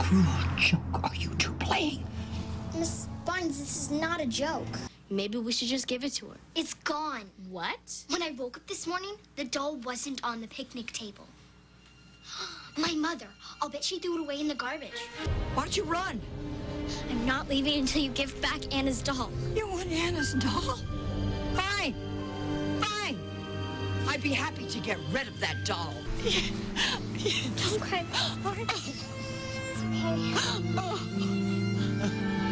cruel joke are you two playing? Miss Barnes, this is not a joke. Maybe we should just give it to her. It's gone. What? When I woke up this morning, the doll wasn't on the picnic table. My mother, I'll bet she threw it away in the garbage. Why don't you run? I'm not leaving until you give back Anna's doll. You want Anna's doll? Fine. Fine. I'd be happy to get rid of that doll. Don't cry. It's okay.